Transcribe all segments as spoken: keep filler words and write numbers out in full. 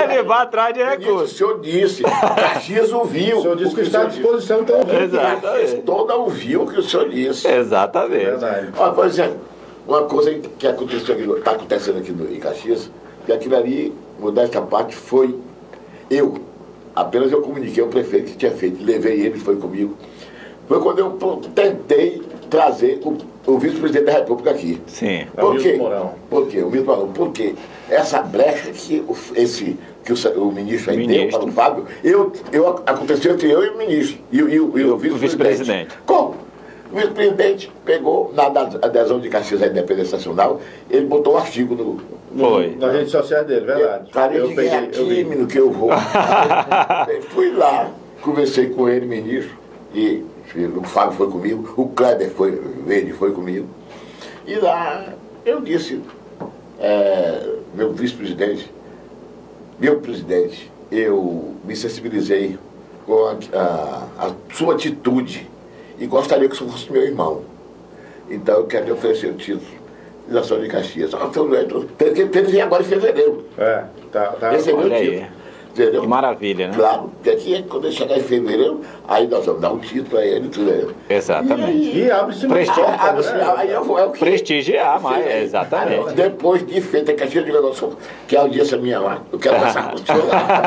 Ele vai atrás de recursos. O senhor disse, Caxias ouviu. O senhor disse que está à disposição, então ouviu. Caxias toda ouviu o que o senhor disse. Exatamente. Verdade. Olha, por exemplo, uma coisa que aconteceu aqui, está acontecendo aqui no, em Caxias, que aquilo ali, modéstia à parte, foi eu. Apenas eu comuniquei ao prefeito que tinha feito, levei ele, foi comigo. Foi quando eu tentei trazer o, o vice-presidente da República aqui. Sim. Por quê? Mourão. Por quê? O Milton Mourão. Por quê? Essa brecha que o, esse, que o, o ministro aí ministro. deu para o Fábio, eu, eu, aconteceu entre eu e o ministro, e, e, e, e o, o vice-presidente. Como? O vice-presidente pegou, na adesão de Caxias à independência nacional, ele botou um artigo no... Foi. Nas redes sociais dele, verdade. Cara, eu, eu peguei aqui, menino, que eu vou. Fui lá, conversei com ele, ministro, e o Fábio foi comigo, o Kleber foi, Verde foi comigo. E lá eu disse, é, meu vice-presidente, meu presidente, eu me sensibilizei com a, a, a sua atitude e gostaria que o senhor fosse meu irmão. Então eu quero lhe oferecer o título de nação de Caxias. Tem que ter agora em fevereiro. É, tá, tá. Recebeu o Olha título. aí. Entendeu? Que maravilha, né? Claro, porque aqui, quando ele chegar em fevereiro, aí nós vamos dar um título a ele, tudo aí. Exatamente. E abre-se uma Presti- porta, Ah, né? você- aí eu vou, é o que... Prestigiar mais, Aí, exatamente. depois de feita a Caxias de negócio, que é a audiência minha lá. Eu quero passar com o senhor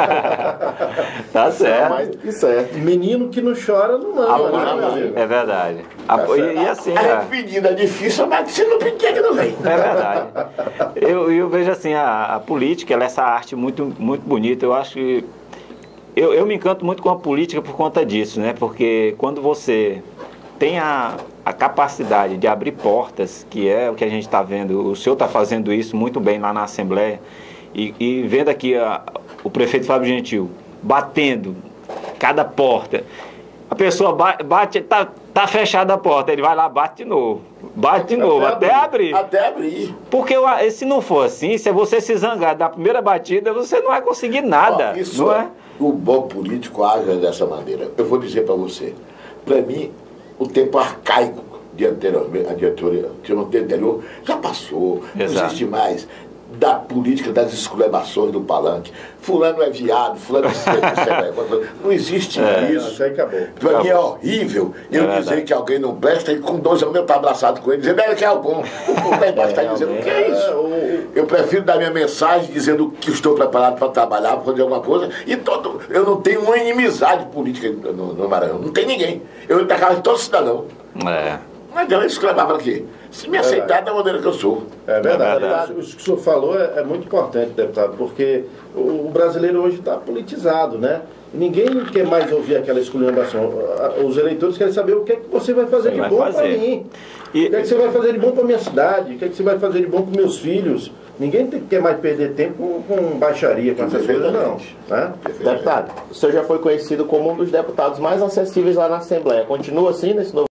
lá. Tá certo. Mais do que certo. Menino que não chora não Ah, mama, não, né, meu amigo? É verdade. A- e, e assim, A a- pedida é difícil, mas se não pedir, que não vem. é verdade. Eu, eu vejo assim, a, a política, ela é essa arte muito, muito bonita. Eu acho que Eu, eu me encanto muito com a política por conta disso, né? Porque quando você tem a, a capacidade de abrir portas, que é o que a gente está vendo, o senhor está fazendo isso muito bem lá na Assembleia, e, e vendo aqui a, o prefeito Fábio Gentil batendo cada porta, a pessoa bate, bate tá, tá fechada a porta, ele vai lá, bate de novo, bate de novo, até, até abrir. Até abrir. Porque eu, se não for assim, se você se zangar da primeira batida, você não vai conseguir nada, Ó, isso não é? O bom político age dessa maneira. Eu vou dizer para você, para mim, o tempo arcaico de anterior, de anterior já passou, não Exato. existe mais. Da política das exclamações do palanque. Fulano é viado, fulano é... Não existe É, isso. isso aí acabou. Para mim é horrível eu É dizer verdade. que alguém não presta e com dois anos eu estou abraçado com ele, dizendo ele que é o bom. O povo lá embaixo está dizendo o que é isso? É, o- Eu prefiro dar minha mensagem dizendo que estou preparado para trabalhar, para fazer alguma coisa, e todo, eu não tenho uma inimizade política no, no Maranhão. Não tem ninguém. Eu estou na casa de todo cidadão. É. Não adianta exclamar para quê? Se me aceitar da maneira que eu sou. É verdade. É verdade. Isso que o senhor falou é, é muito importante, deputado, porque o, o brasileiro hoje está politizado, né? Ninguém quer mais ouvir aquela esculhambação. Os eleitores querem saber o que é que você vai fazer Você de vai bom para fazer. mim. E- O que é que você vai fazer de bom para minha cidade? O que é que você vai fazer de bom para meus filhos? Ninguém tem- quer mais perder tempo com, com baixaria, com essas coisas, não. Né? Deputado, o senhor já foi conhecido como um dos deputados mais acessíveis lá na Assembleia. Continua assim nesse novo